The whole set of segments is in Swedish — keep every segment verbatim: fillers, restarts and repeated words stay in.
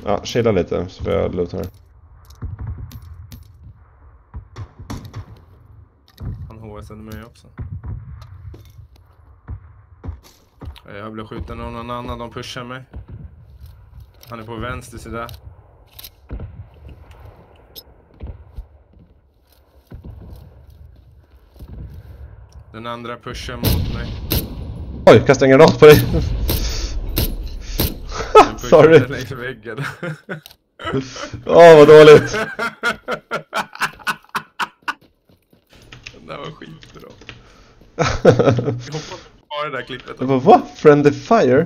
Ja, chilla lite så får jag loot här. Han H S ännu mig också. Jag blir skjuten av någon annan, de pushar mig. Han är på vänster sida. Den andra pushar mot mig. Oj, kasta en granat på dig. Sorry. Längs väggen. Åh, oh, vad dåligt. Den där var skitbra. Jag hoppas på det där klippet. Det var vad? Friendly fire?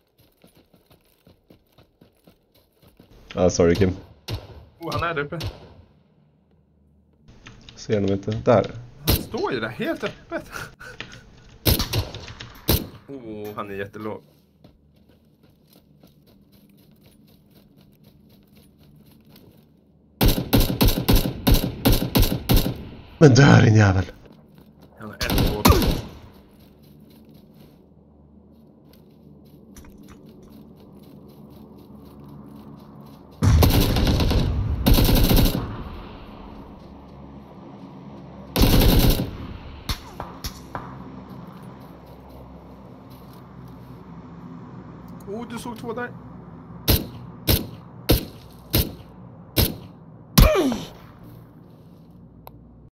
Ah, sorry Kim. Oh, han är där uppe. Ser de inte? Där. Han står ju där helt öppet. Oh, han är jättelåg. Men dör din jävel. Han har en båt. Oh, du såg två där.